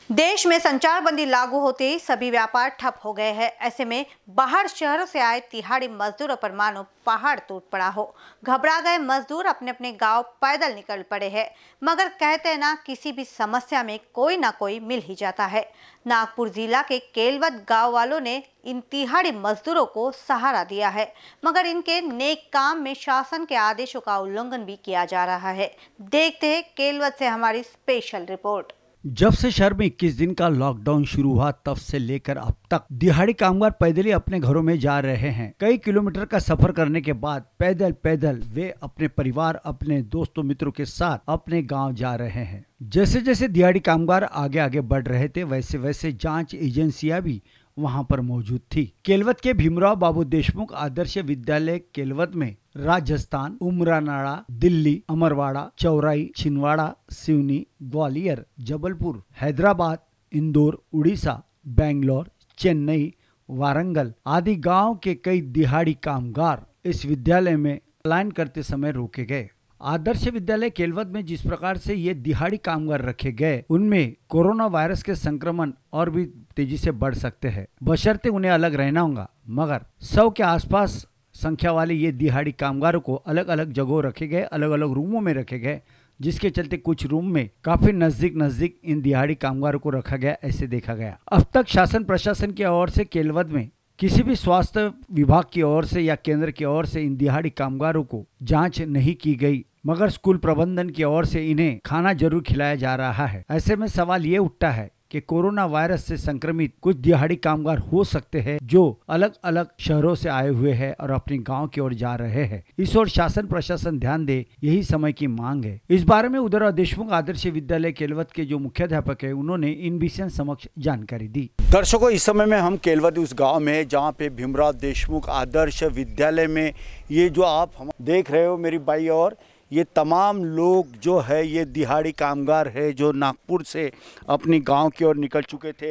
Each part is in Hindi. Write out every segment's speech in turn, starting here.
देश में संचार बंदी लागू होते ही सभी व्यापार ठप हो गए हैं। ऐसे में बाहर शहरों से आए तिहाड़ी मजदूरों पर मानो पहाड़ टूट पड़ा हो। घबरा गए मजदूर अपने अपने गांव पैदल निकल पड़े हैं। मगर कहते हैं ना, किसी भी समस्या में कोई ना कोई मिल ही जाता है। नागपुर जिला के केलवत गांव वालों ने इन तिहाड़ी मजदूरों को सहारा दिया है, मगर इनके नेक काम में शासन के आदेशों का उल्लंघन भी किया जा रहा है। देखते हैं केलवत से हमारी स्पेशल रिपोर्ट। जब से शहर में 21 दिन का लॉकडाउन शुरू हुआ, तब से लेकर अब तक दिहाड़ी कामगार पैदल ही अपने घरों में जा रहे हैं। कई किलोमीटर का सफर करने के बाद पैदल पैदल वे अपने परिवार, अपने दोस्तों मित्रों के साथ अपने गांव जा रहे हैं। जैसे जैसे दिहाड़ी कामगार आगे आगे बढ़ रहे थे, वैसे वैसे जांच एजेंसियां भी वहां पर मौजूद थी। केलवत के भीमराव बाबू देशमुख आदर्श विद्यालय केलवत में राजस्थान, उमरानाड़ा, दिल्ली, अमरवाड़ा, चौराई, छिंदवाड़ा, सिवनी, ग्वालियर, जबलपुर, हैदराबाद, इंदौर, उड़ीसा, बेंगलोर, चेन्नई, वारंगल आदि गांव के कई दिहाड़ी कामगार इस विद्यालय में पलायन करते समय रोके गए। आदर्श विद्यालय केलवत में जिस प्रकार से ये दिहाड़ी कामगार रखे गए, उनमें कोरोना वायरस के संक्रमण और भी तेजी से बढ़ सकते हैं, बशर्ते उन्हें अलग रहना होगा। मगर 100 के आसपास संख्या वाले ये दिहाड़ी कामगारों को अलग अलग जगहों रखे गए, अलग अलग रूमों में रखे गए, जिसके चलते कुछ रूम में काफी नजदीक इन दिहाड़ी कामगारों को रखा गया, ऐसे देखा गया। अब तक शासन प्रशासन की ओर से केलवत में किसी भी स्वास्थ्य विभाग की ओर से या केंद्र की ओर से इन दिहाड़ी कामगारों को जांच नहीं की गई, मगर स्कूल प्रबंधन की ओर से इन्हें खाना जरूर खिलाया जा रहा है। ऐसे में सवाल ये उठता है कि कोरोना वायरस से संक्रमित कुछ दिहाड़ी कामगार हो सकते हैं जो अलग अलग शहरों से आए हुए हैं और अपने गांव की ओर जा रहे हैं। इस ओर शासन प्रशासन ध्यान दे, यही समय की मांग है। इस बारे में उधर देशमुख आदर्श विद्यालय केलवत के जो मुख्याध्यापक है, उन्होंने इनबीसीएन समक्ष जानकारी दी। दर्शकों, इस समय में हम केलवत उस गाँव में है जहाँ पे भीमराव देशमुख आदर्श विद्यालय में ये जो आप देख रहे हो मेरी बाई और ये तमाम लोग जो है ये दिहाड़ी कामगार है जो नागपुर से अपनी गांव की ओर निकल चुके थे।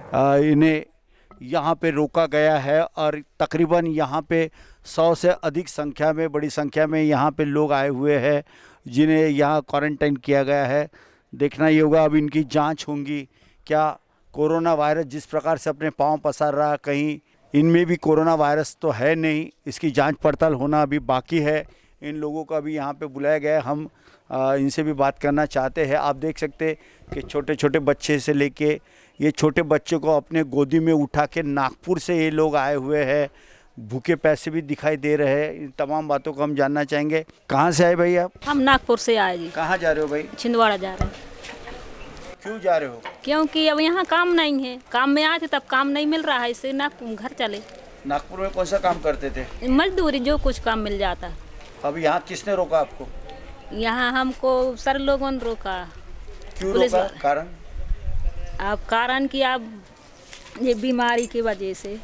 इन्हें यहाँ पे रोका गया है और तकरीबन यहाँ पे 100 से अधिक संख्या में, बड़ी संख्या में यहाँ पे लोग आए हुए हैं जिन्हें यहाँ क्वारंटाइन किया गया है। देखना ये होगा अब इनकी जांच होंगी, क्या कोरोना वायरस जिस प्रकार से अपने पाँव पसार रहा, कहीं इनमें भी कोरोना वायरस तो है नहीं, इसकी जाँच पड़ताल होना अभी बाकी है। इन लोगों का भी यहाँ पे बुलाया गया है, हम इनसे भी बात करना चाहते हैं। आप देख सकते हैं कि छोटे छोटे बच्चे से लेके ये छोटे बच्चे को अपने गोदी में उठा के नागपुर से ये लोग आए हुए हैं। भूखे पैसे भी दिखाई दे रहे हैं। इन तमाम बातों को हम जानना चाहेंगे। कहाँ से आए भाई आप? हम नागपुर से आए जी। कहाँ जा रहे हो भाई? छिंदवाड़ा जा रहे हैं। क्यों जा रहे हो? क्योंकि अब यहाँ काम नहीं है। काम में आए थे तब काम नहीं मिल रहा है, इससे घर चले। नागपुर में कौन सा काम करते थे? मजदूरी, जो कुछ काम मिल जाता है। अब यहाँ किसने रोका आपको? यहाँ हमको सर लोगों ने रोका। क्यों रोका? कारण? अब कारण कि आप ये बीमारी की वजह से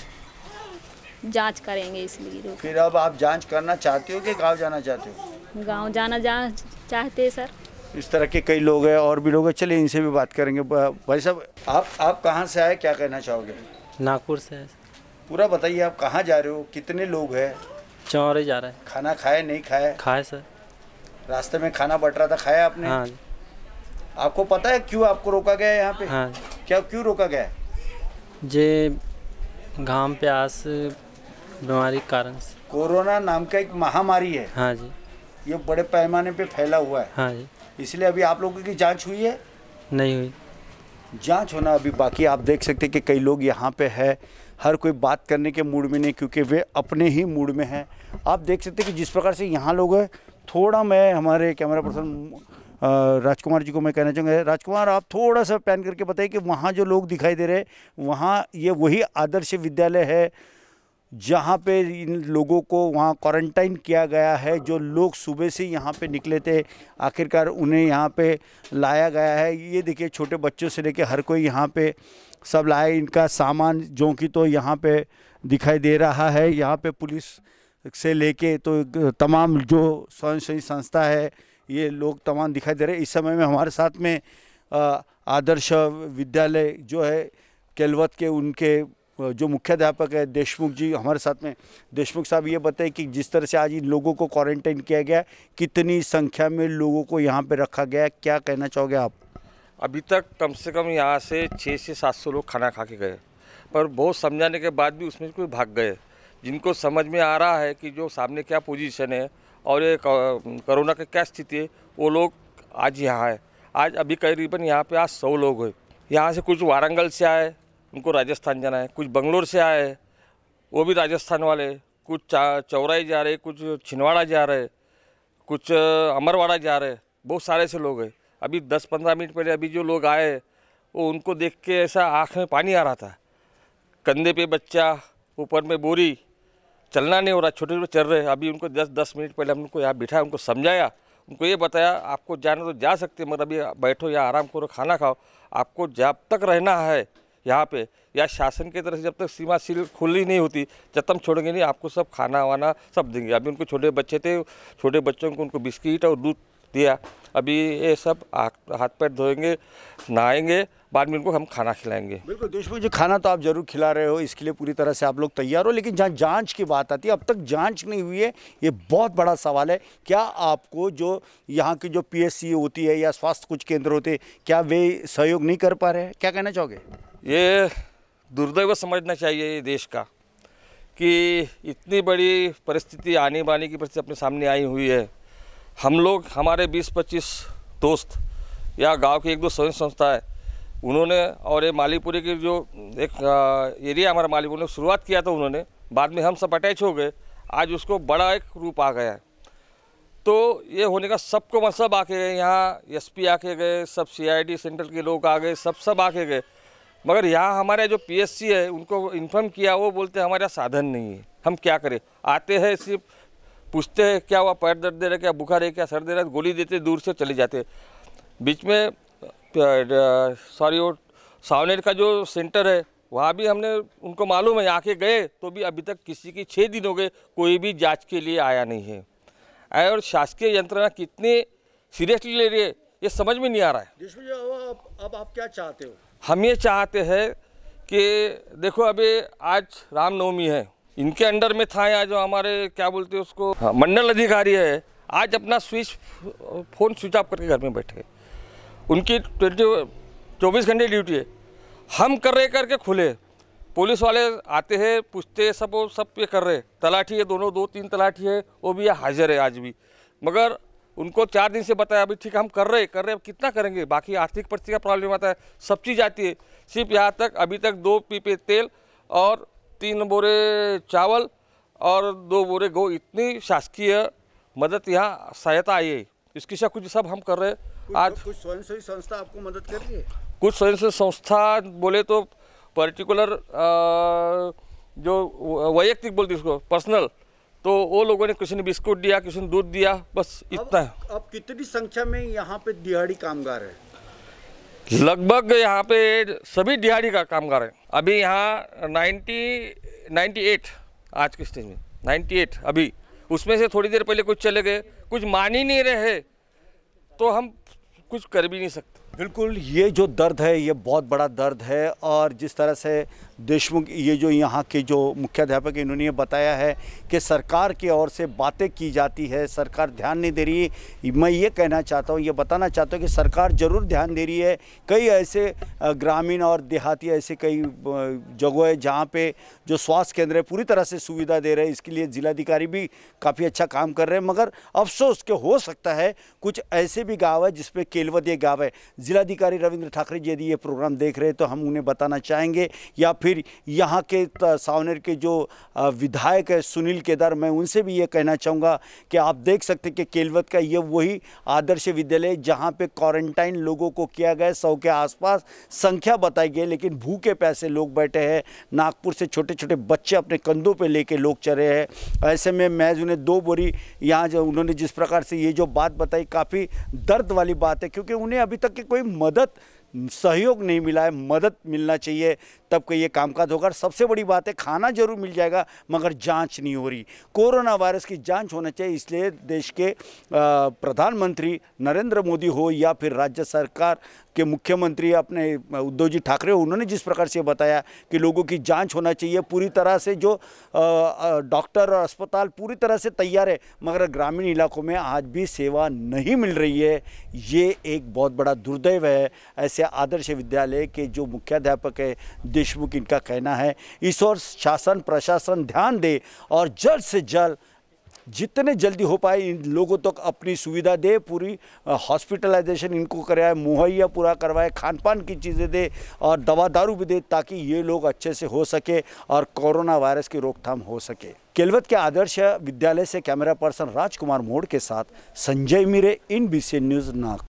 जांच करेंगे, इसलिए रोका। फिर अब आप जांच करना चाहते हो कि गांव जाना चाहते हो? गांव जाना चाहते सर। इस तरह के कई लोग हैं और भी लोग हैं, चलिए इनसे भी बात करेंगे। भाई साहब, आप कहाँ से आए, क्या कहना चाहोगे? नागपुर से। पूरा बताइए, आप कहाँ जा रहे हो, कितने लोग हैं? चौरे जा रहा है। खाना खाए नहीं खाए? खाए सर। रास्ते में खाना बट रहा था, खाया आपने? हाँ। आपको पता है क्यों आपको रोका गया है यहाँ पे? हाँ। क्या क्यों रोका गया है? जे घाम प्यास बीमारी के कारण से। कोरोना नाम का एक महामारी है। हाँ जी। ये बड़े पैमाने पे फैला हुआ है। हाँ जी। इसलिए अभी आप लोगों की जांच हुई है? नहीं हुई। जांच होना अभी बाकी। आप देख सकते हैं कि कई लोग यहाँ पे है, हर कोई बात करने के मूड में नहीं, क्योंकि वे अपने ही मूड में हैं। आप देख सकते हैं कि जिस प्रकार से यहाँ लोग हैं, थोड़ा मैं हमारे कैमरा पर्सन राजकुमार जी को मैं कहना चाहूँगा, राजकुमार आप थोड़ा सा पैन करके बताइए कि वहाँ जो लोग दिखाई दे रहे हैं, वहाँ ये वही आदर्श विद्यालय है जहाँ पे इन लोगों को वहाँ क्वारंटाइन किया गया है। जो लोग सुबह से यहाँ पे निकले थे, आखिरकार उन्हें यहाँ पे लाया गया है। ये देखिए, छोटे बच्चों से लेके हर कोई यहाँ पे सब लाए। इनका सामान जो कि तो यहाँ पे दिखाई दे रहा है। यहाँ पे पुलिस से लेके तो तमाम जो स्वयंसेवी संस्था है, ये लोग तमाम दिखाई दे रहे हैं। इस समय में हमारे साथ में आदर्श विद्यालय जो है केलवत के, उनके जो मुख्याध्यापक है देशमुख जी हमारे साथ में। देशमुख साहब, ये बताइए कि जिस तरह से आज इन लोगों को क्वारंटाइन किया गया, कितनी संख्या में लोगों को यहाँ पे रखा गया, क्या कहना चाहोगे आप? अभी तक कम से कम यहाँ से 600 से 700 लोग खाना खा के गए, पर बहुत समझाने के बाद भी उसमें कोई भाग गए। जिनको समझ में आ रहा है कि जो सामने क्या पोजीशन है और ये कोरोना की क्या स्थिति है, वो लोग आज यहाँ है। आज अभी करीबन यहाँ पे आज 100 लोग हैं। यहाँ से कुछ वारंगल से आए, उनको राजस्थान जाना है, कुछ बंगलोर से आए, वो भी राजस्थान वाले, कुछ चौराई जा रहे, कुछ छिंदवाड़ा जा रहे, कुछ अमरवाड़ा जा रहे, बहुत सारे से लोग हैं। अभी 10-15 मिनट पहले अभी जो लोग आए वो उनको देख के ऐसा आँख में पानी आ रहा था। कंधे पे बच्चा, ऊपर में बोरी, चलना नहीं हो रहा, छोटे छोटे चल रहे। अभी उनको 10 मिनट पहले हम उनको यहाँ बिठाया, उनको समझाया, उनको ये बताया आपको जाना तो जा सकते, मगर अभी बैठो या आराम करो, खाना खाओ। आपको जब तक रहना है यहाँ पे, या शासन की तरफ से जब तक सीमा सील खुली नहीं होती, जब तक हम छोड़ेंगे नहीं, आपको सब खाना वाना सब देंगे। अभी उनको छोटे बच्चे थे, छोटे बच्चों को उनको बिस्किट और दूध दिया। अभी ये सब हाथ पैर धोएंगे, नहाएंगे, बाद में उनको हम खाना खिलाएंगे। बिल्कुल देशमुख जी, खाना तो आप जरूर खिला रहे हो, इसके लिए पूरी तरह से आप लोग तैयार हो, लेकिन जहाँ जांच की बात आती है, अब तक जांच नहीं हुई है, ये बहुत बड़ा सवाल है। क्या आपको जो यहाँ की जो पीएचसी होती है या स्वास्थ्य कुछ केंद्र होते हैं, क्या वे सहयोग नहीं कर पा रहे हैं? क्या कहना चाहोगे? ये दुर्दैव समझना चाहिए ये देश का कि इतनी बड़ी परिस्थिति आने बाने की परिस्थिति अपने सामने आई हुई है। हम लोग, हमारे 20-25 दोस्त या गांव के 1-2 स्वयं संस्था है, उन्होंने, और ये मालीपुरी के जो एक एरिया हमारा मालीपुर ने शुरुआत किया था उन्होंने, बाद में हम सब अटैच हो गए, आज उसको बड़ा एक रूप आ गया है। तो ये होने का सबको सब आके गए, यहाँ एसपी आके गए, सब CID सेंटर के लोग आ गए, सब आके गए, मगर यहाँ हमारे जो PSC है उनको इन्फॉर्म किया, वो बोलते हमारे यहाँ साधन नहीं है, हम क्या करें। आते हैं, सिर्फ पूछते हैं क्या हुआ, पैर दर्द दे रहा है क्या, बुखार है क्या, सर दे रहा है, गोली देते, दूर से चले जाते। बीच में वो सावनेर का जो सेंटर है, वहाँ भी हमने उनको मालूम है, आके गए तो भी अभी तक किसी की 6 दिन हो गए, कोई भी जांच के लिए आया नहीं है। और शासकीय यंत्रणा कितनी सीरियसली ले रही है ये समझ में नहीं आ रहा है। देशमुख जी, अब आप क्या चाहते हो? हम ये चाहते हैं कि देखो, अभी आज रामनवमी है, इनके अंडर में था यहाँ जो हमारे क्या बोलते हैं उसको, मंडल अधिकारी है, आज अपना फ़ोन स्विच ऑफ करके घर में बैठे। उनकी 24 घंटे ड्यूटी है, हम कर रहे करके खुले। पुलिस वाले आते हैं, पूछते हैं, सब ये कर रहे। तलाठी है, 2-3 तलाठी है, वो भी हाजिर है आज भी, मगर उनको 4 दिन से बताया अभी ठीक है हम कर रहे कितना करेंगे, बाकी आर्थिक परिस्थिति का प्रॉब्लम आता है, सब चीज़ आती है। सिर्फ यहाँ तक अभी तक 2 पीपे तेल और 3 बोरे चावल और 2 बोरे गो, इतनी शासकीय मदद यहाँ सहायता आई है, इसकी कुछ सब हम कर रहे हैं। आज कुछ स्वयंसेवी संस्था आपको मदद कर रही है? कुछ स्वयंसेवी संस्था बोले तो पर्टिकुलर जो वैयक्तिक बोलते इसको पर्सनल, तो वो लोगों ने, किसी ने बिस्कुट दिया, किसी ने दूध दिया, बस इतना है। अब कितनी संख्या में यहाँ पे दिहाड़ी कामगार है? लगभग यहाँ पे सभी दिहाड़ी का कामगार है। अभी यहाँ 98 आज के स्टेज में 98 अभी, उसमें से थोड़ी देर पहले कुछ चले गए, कुछ मान ही नहीं रहे, तो हम कुछ कर भी नहीं सकते। बिल्कुल, ये जो दर्द है ये बहुत बड़ा दर्द है, और जिस तरह से देशमुख, ये जो यहाँ के जो मुख्याध्यापक इन्होंने बताया है कि सरकार की ओर से बातें की जाती है, सरकार ध्यान नहीं दे रही है। मैं ये कहना चाहता हूँ, ये बताना चाहता हूँ कि सरकार ज़रूर ध्यान दे रही है। कई ऐसे ग्रामीण और देहाती ऐसे कई जगह है जहाँ पे जो स्वास्थ्य केंद्र है पूरी तरह से सुविधा दे रहे हैं, इसके लिए जिलाधिकारी भी काफ़ी अच्छा काम कर रहे हैं, मगर अफसोस के हो सकता है कुछ ऐसे भी गाँव है जिसपे केलवद ये गाँव है। जिलाधिकारी रविंद्र ठाकरे जी यदि ये प्रोग्राम देख रहे हैं तो हम उन्हें बताना चाहेंगे, या फिर यहाँ के सावनेर के जो विधायक है सुनील केदार, मैं उनसे भी ये कहना चाहूँगा कि आप देख सकते हैं कि केलवद का ये वही आदर्श विद्यालय जहाँ पे क्वारंटाइन लोगों को किया गया, 100 के आसपास संख्या बताई गई, लेकिन भूखे प्यासे लोग बैठे हैं। नागपुर से छोटे छोटे बच्चे अपने कंधों पे लेके लोग चले हैं। ऐसे में मैं उन्हें 2 बोरी यहाँ जो उन्होंने जिस प्रकार से ये जो बात बताई, काफ़ी दर्द वाली बात है, क्योंकि उन्हें अभी तक की कोई मदद सहयोग नहीं मिला है। मदद मिलना चाहिए तब का ये कामकाज होगा। सबसे बड़ी बात है, खाना जरूर मिल जाएगा मगर जांच नहीं हो रही। कोरोना वायरस की जांच होना चाहिए, इसलिए देश के प्रधानमंत्री नरेंद्र मोदी हो या फिर राज्य सरकार के मुख्यमंत्री अपने उद्धव जी ठाकरे हो, उन्होंने जिस प्रकार से बताया कि लोगों की जांच होना चाहिए पूरी तरह से, जो डॉक्टर और अस्पताल पूरी तरह से तैयार है मगर ग्रामीण इलाकों में आज भी सेवा नहीं मिल रही है, ये एक बहुत बड़ा दुर्दैव है। ऐसे आदर्श विद्यालय के जो मुख्याध्यापक है देशमुख, इनका कहना है इस ओर शासन प्रशासन ध्यान दे और जल्द से जल्द जितने जल्दी हो पाए इन लोगों तक अपनी सुविधा दे, पूरी हॉस्पिटलाइजेशन इनको कराए, मुहैया पूरा करवाए, खान पान की चीज़ें दे और दवा दारू भी दे, ताकि ये लोग अच्छे से हो सके और कोरोना वायरस की रोकथाम हो सके। केलवत के आदर्श विद्यालय से कैमरा पर्सन राजकुमार मोड़ के साथ संजय मीरे, INBCN न्यूज़ नागपुर।